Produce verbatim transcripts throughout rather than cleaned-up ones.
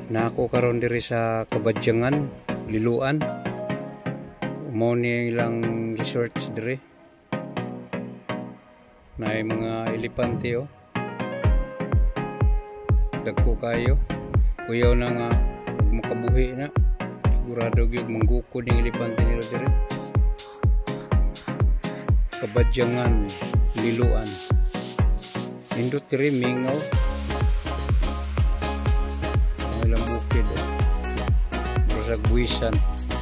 Na ako karon diri sa Kabadyangan, Liloan. Mao ni ilang resorts diri. Naay mga elepante oh. Dagko kayo. Kuyaw na nga pag makabuhi na. Sigurado gyud manggukod ning elepante nila diri. Kabadyangan, Liloan. Indot diri mingaw. Ilang bukid oh. Murag buwisan.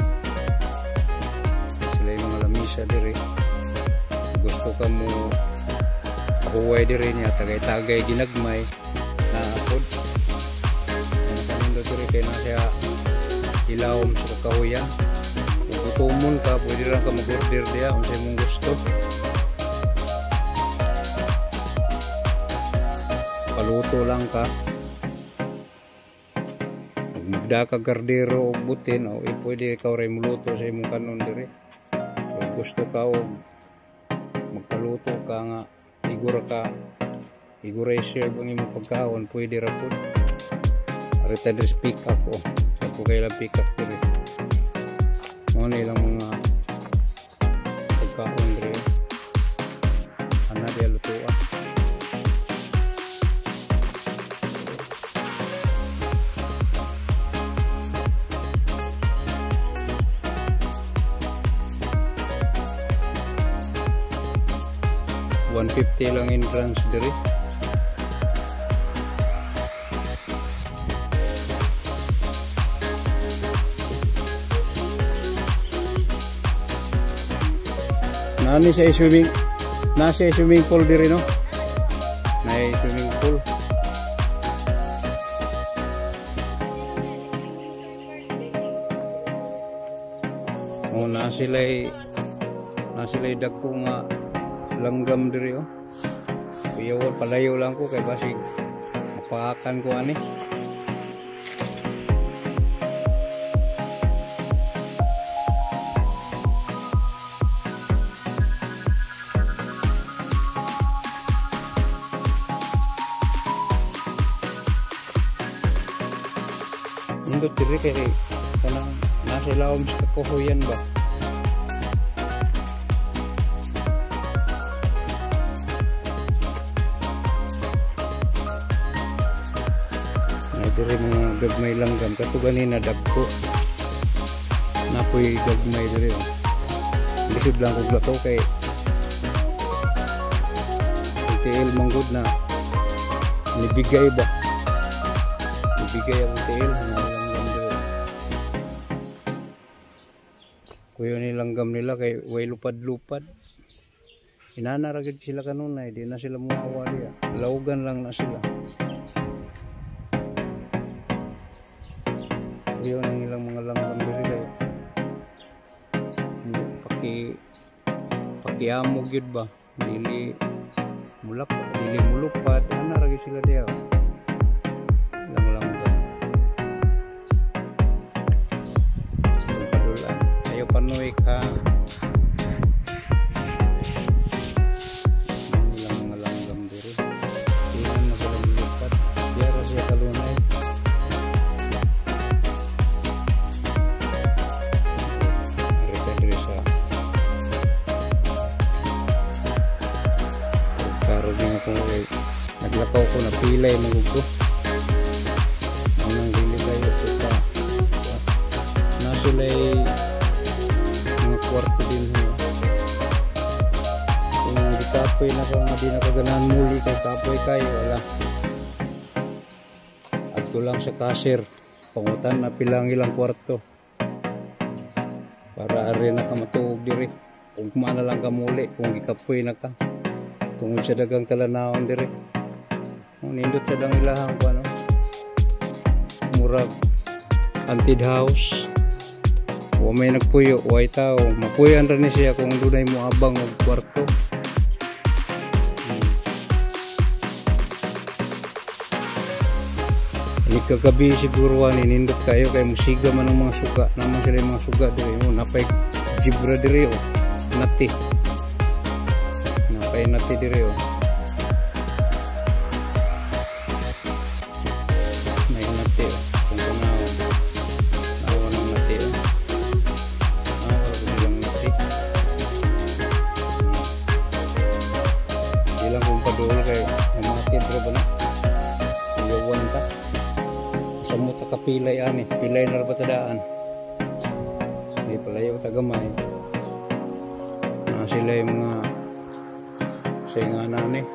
Sila yung mga lamisa diri. Gusto ka mo huway diri niya tagay-tagay ginagmay na apod. Ano kanino diri kay na siya ilawom sa kahuyan. Kung tutumon ka pwede lang ka mag-order diya kung sa'yo mong gusto. Paluto lang ka. Magda ka gardero o butin o eh, pwede ikaw rin muluto sa imong kanon diri. Kung gusto ka o magpaluto ka nga igura ka igura i-serve ang imong pagkaon pwede ra pud. Arita diri sa pick-up o ako kailang pick-up diri. Mo na ilang mga pagkaon diri. Ana diya lutuan. one fifty lang entrance diri. Nani sa swimming, nasa swimming pool diri no? Nay swimming pool. Oh, na sila'y na sila'y dagko nga langgam diri oh. Kuyaw palayo lang ko kay basig mapakan ko ani. Indot diri kay kanang nasa ilawom sa kahuyan ba. Diri mga gagmay langgam kato ganina dagko napoy gagmay diri oh. Lisod lang kog lakaw kay T L manggod na nibigay ba nibigay ang T L na langgam diri. Kuyo ni langgam nila kay way lupad-lupad. Inana ra gid sila kanunay di na sila muawa diya. Lawgan lang na sila. Yun ang ilang mga langgam diri kay paki pakiamo gyud ba dili mulap dili mulupad ana ra gyud sila diya ilang langgam padulan ayo panoy ka ilang mga langgam diri ilang nagalulupad diya ra siya kalunay. Naglakaw ko na pilay magugto. Anong dili kayo ito pa. Nasulay mga kwarto din ho. Kung di kapoy na ka nga di na kaganahan muli kay kapoy kayo wala. Adto lang sa cashier. Pangutan na pilang ilang kwarto. Para ari na ka matuog diri. Kung kumana lang ka muli kung gikapoy na ka. Tungod sa dagang talanawon diri. Nindot sa dang ilahang ko ano. Murag anted house. Wa may nagpuyo, way tao. Mapuyan ra ni siya kung dunay mo abang og kwarto. Hmm. Ani kagabi siguro ani nindot kayo kay musiga man ang mga suga. Naman sila mga suga diri mo napay jibra diri oh. Nati. Napay nati diri oh. May nati oh. Kung dool kay mamatid ra ba na iyawan ta sa mo ta kapilay ani pilay na ra ba tadaan ay palayo ta gamay na sila yung mga sainganan ni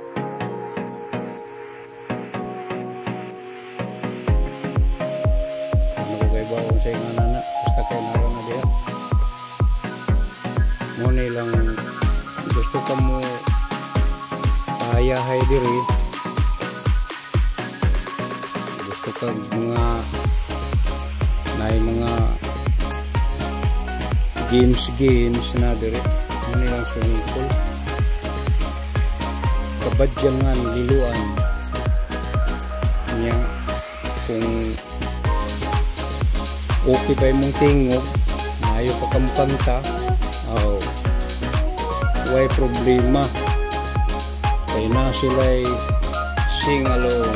ano ko kay bawon sainganan na basta kay naroon na diya mo nilang gusto ka mo ayahay diri gusto ka mga na mga games games na diri mo nilang swimming pool kabadyangan liluan niya kung okay pa mong tingog maayo pa kang kanta oh way problema kay na sila'y sing along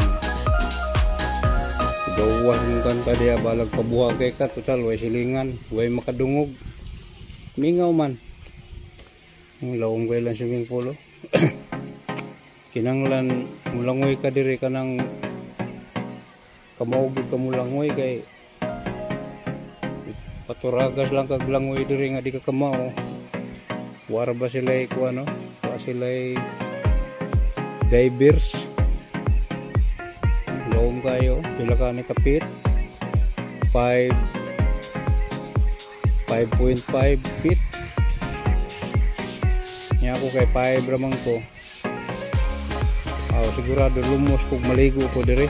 gawa yung kanta diya balag pabuha kay ka total way silingan way makadungog mingaw man ang lawong kay lang swimming pool kinanglan mulangoy ka diri ka ng kamaugod ka mulangoy kay paturagas lang kag langoy diri nga di ka kamao wara ba sila'y kuha no wara sila'y divers lawong kayo pila ka ni kapit five point five feet niya ako kay five ramang ko oh, sigurado lumos kung maligo ko dire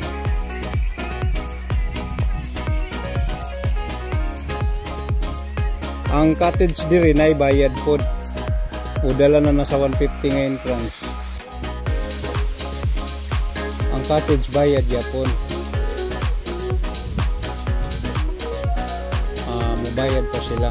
ang cottage dire na bayad po udala na nasa one fifty nga entrance ang cottage bayad yapon ah, mabayad pa sila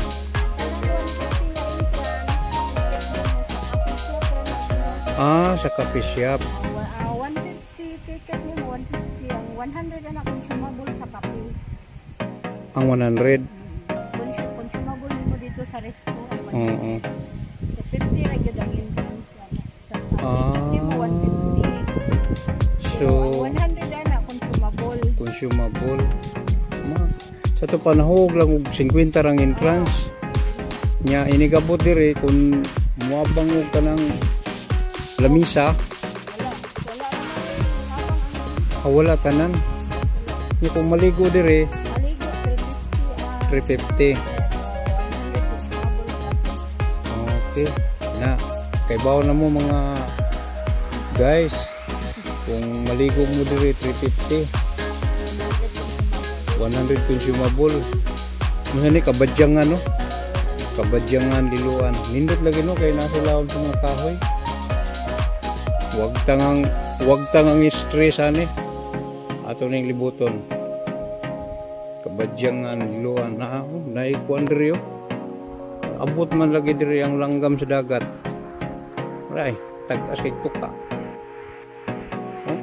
ah sa coffee shop uh, one fifty ticket ni one fifty ang one hundred na consumable sa kape ang one hundred consumable mo dito sa restaurant oo uh -uh. fifty ra gyud ang entrance sa ah one fifty so one hundred na consumable consumable ma sa to panahog lang og fifty rang entrance nya inigabot dire kun muabang og kanang lamisa wala wala ah, wala tanan nya kung maligo dire maligo three fifty okay na kay bawo na mo mga guys kung maligo mo dire three fifty one hundred consumable mga ni kabadyangan no kabadyangan liluan nindot lagi no kay nasa laon sa mga kahoy wag tangang wag tangang stress ani ato ning libuton kabadyangan liluan na oh, naikuan diri oh. Abot man lagi diri ang langgam sa dagat ray tag-as kay tuka oh?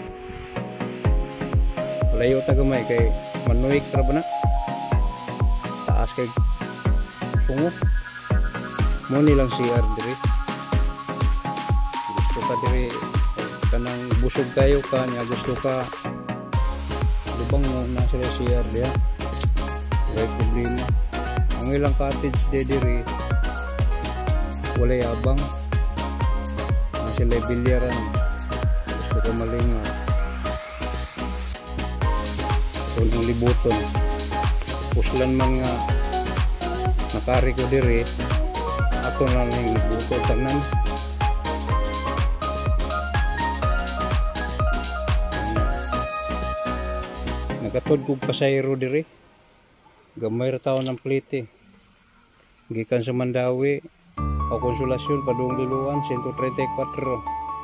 Layo ta gamay kay manuik ra ba na taas kay sungo mo nilang C R diri gusto ka diri kanang busog kayo ka nya gusto ka lubang mo na sila C R diya way problema ang ilang cottage de diri walay abang ang sila bilyaran gusto ka malingaw kung ang libuton puslan man nga nakari ko diri ako na lang yung libuton tanan nagatod ko pasayro diri gamay ra taon ng plite gikan sa Mandawi o Konsolasyon padung liluan one thirty-four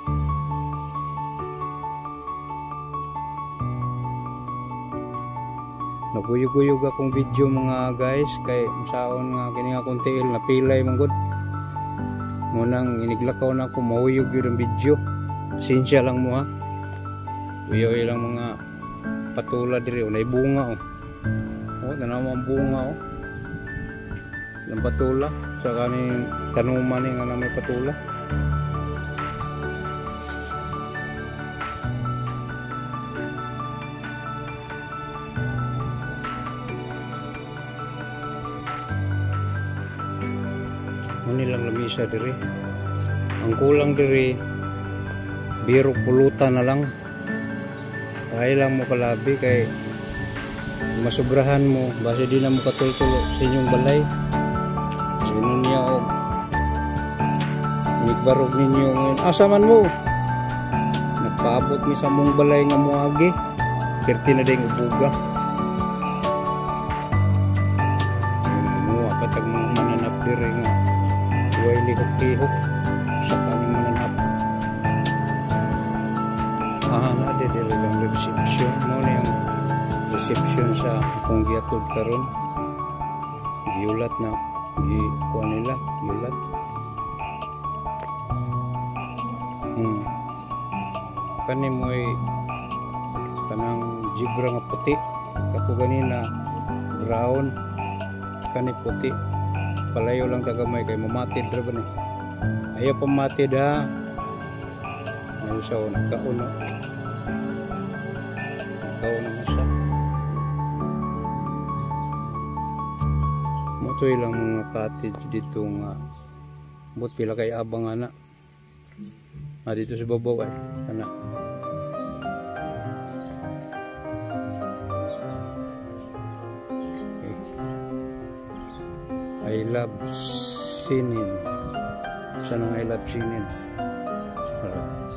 naguyog-guyog akong video mga guys kay masaon nga kini nga akong tiil napilay man gud ngunang iniglakaw na ako mahuyog yun ang video sinsya lang mo ha uyoy lang mga patula diri o naibunga o oh, tanaw ang bunga o ng patula sa kaning tanuman nga na may patula ilang lamisa diri. Ang kulang diri birok pulutan na lang. Ay lang mo kalabi kay masubrahan mo base di na mo katultulo sa inyong balay. Inon niya og nigbarog ninyo ngayon. Asa man mo? Nagpaabot mi sa mong balay nga muagi. Kirti na ding ubuga. Mo patag mga mananap diri nga way lihok-lihok sa kaming mananap. Ah, na de diri lang reception mo na yung reception sa akong giatod karon. Giulat na gi kuan nila, giulat. Hmm. Kani mo'y kanang jibra nga puti kato ganina brown kani puti palayo lang tagamay kay mamatid ra ba ni ayaw pamatid ha ayo sa una kauno kauno mo siya motoy lang mga cottage dito nga but pila kay abang ana ah dito sa babaw ay ana. I love sinin. Saan ang I love sinin? Para.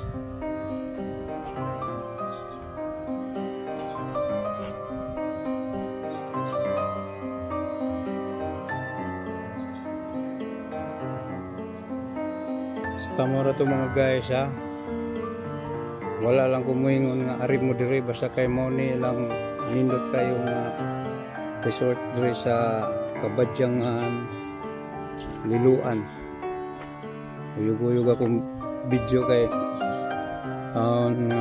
Tamo ra to mga guys ha. Wala lang kumuingon nga ari mo diri basta kay mo ni lang nindot kayo nga resort diri sa Kabadyangan Liluan. Uyog-uyog akong video kay uh, nga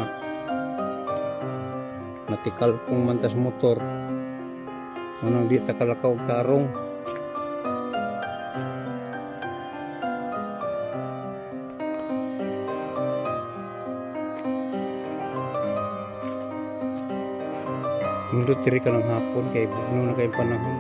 natikal kong mantas motor unang di takalakaw tarong. Nindot diri ka ng hapon kay bugno na kay panahon.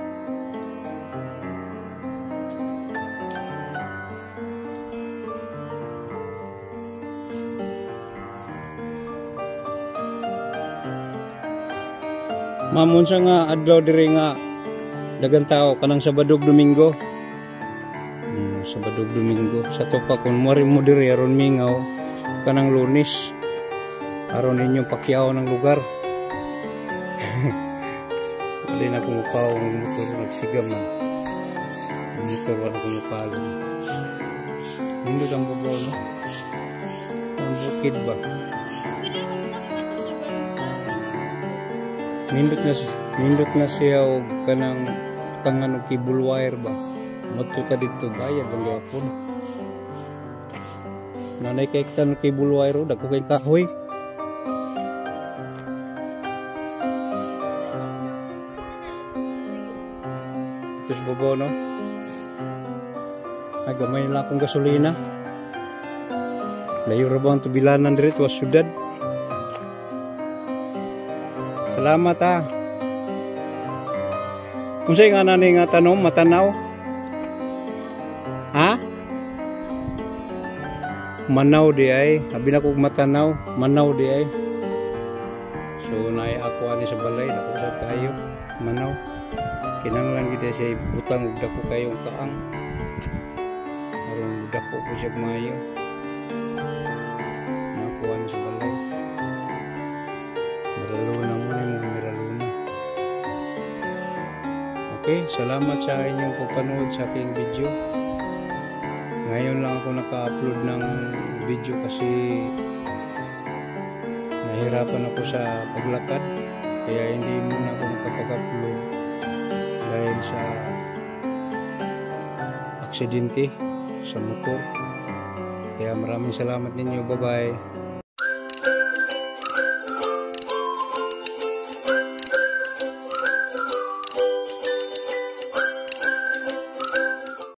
Mamon siya nga adlaw diri nga dagang tao kanang Sabadog Domingo. Hmm, Sabadog Domingo sa to pa kun mo mo diri aron mingaw kanang Lunes aron ninyo pakyaw ng lugar. Dili na kumupaw ng motor nagsigam man. Ang motor wala kumupalo. Hindi lang babaw no. Ang bukid ba? Nindot na nindot na siya og kanang tangan og cable wire ba. Moto ta dito bayad ang gapon. Nanay kay tan cable wire dako kay kahoy. Ito bobo no. Ay gamay lang akong gasolina. Layo ra ba ang tubilanan diri sa syudad. Salamat ha. Kung sa'yo nga nani nga tanong, matanaw? Ha? Manaw di ay. Sabi na kong matanaw, manaw di ay. So, naay ako ani sa balay, nakusap kayo. Manaw. Kinanglan gida siya butang, ugda ko kayong kaang. Arong ugda ko ko siya mayo. Nakuha ni sa balay. Miraluna mo na yung miraluna. Okay, salamat sa inyong pagpanood sa aking video. Ngayon lang ako naka-upload ng video kasi nahirapan ako sa paglakad. Kaya hindi muna ako nakapag-upload dahil sa aksidente sa motor. Kaya maraming salamat ninyo. Bye-bye.